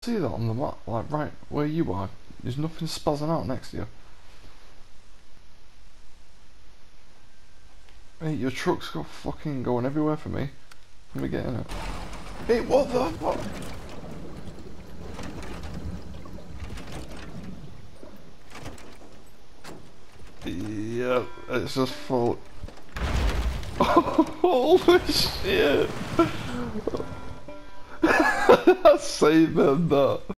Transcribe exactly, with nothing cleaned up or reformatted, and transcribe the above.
See that on the map, like right where you are, there's nothing spazzing out next to you. Hey, your truck's got fucking going everywhere for me. Let me get in it. Hey, what the fuck? Yeah, it's just full. Holy shit! I saved them that.